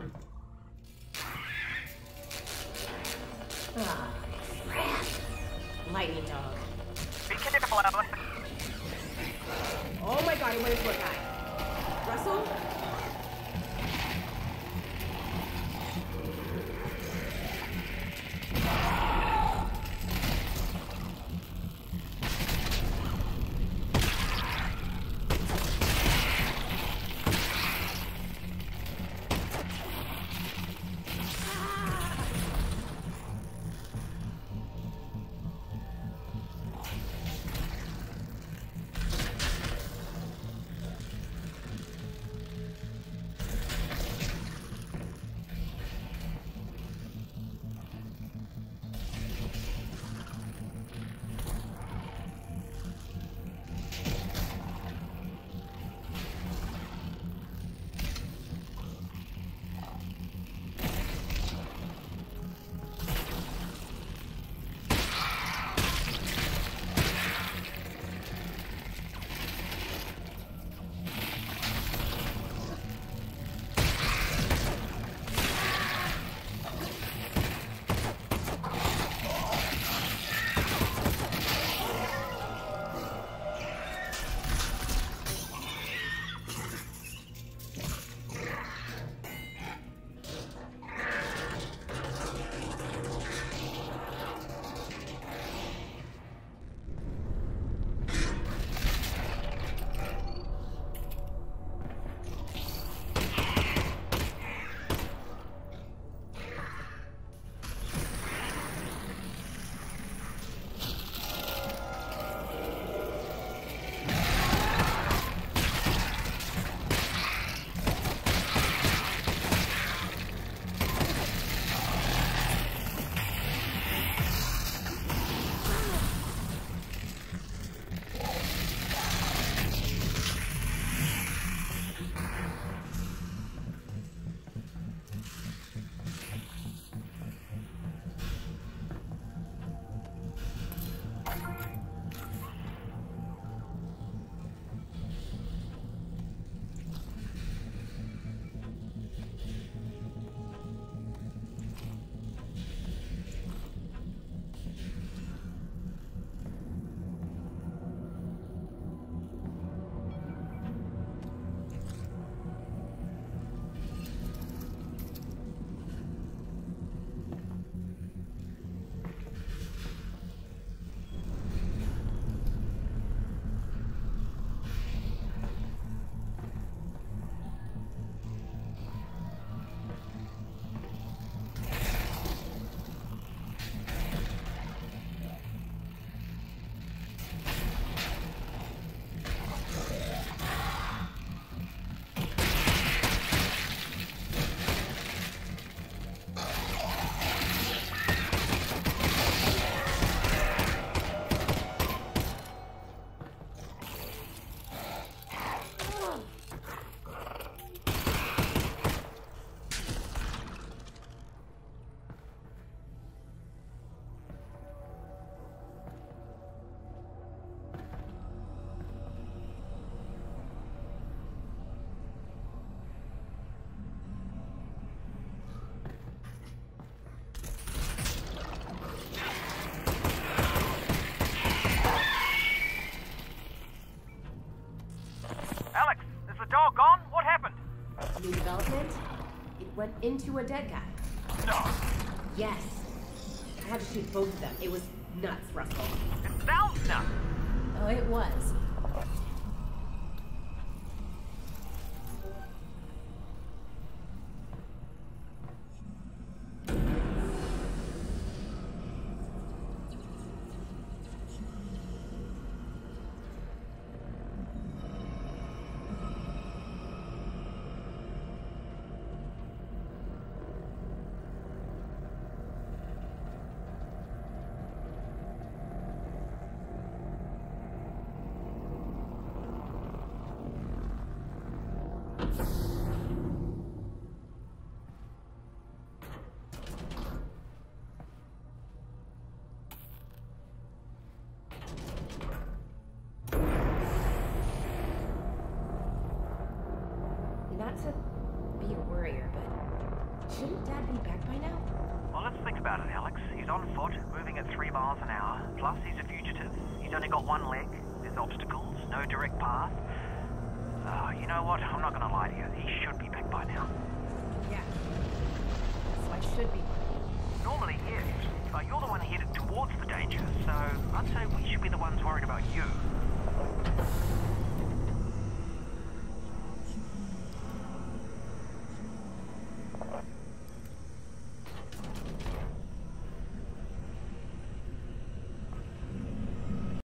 Ah, crap. Lightning dog. Be careful, Alex. Oh my god, it went into a guy. Russell? Went into a dead guy. No. Yes. I had to shoot both of them. It was nuts, Russell. It sounds nuts. Oh, it was. be a worrier, but shouldn't Dad be back by now? Well, let's think about it, Alex. He's on foot, moving at 3 miles an hour. Plus, he's a fugitive. He's only got one leg. There's obstacles, no direct path. You know what? I'm not going to lie to you. He should be back by now. Yeah. So I should be. Normally, yes. But you're the one headed towards the danger, so I'd say we should be the ones worried about you.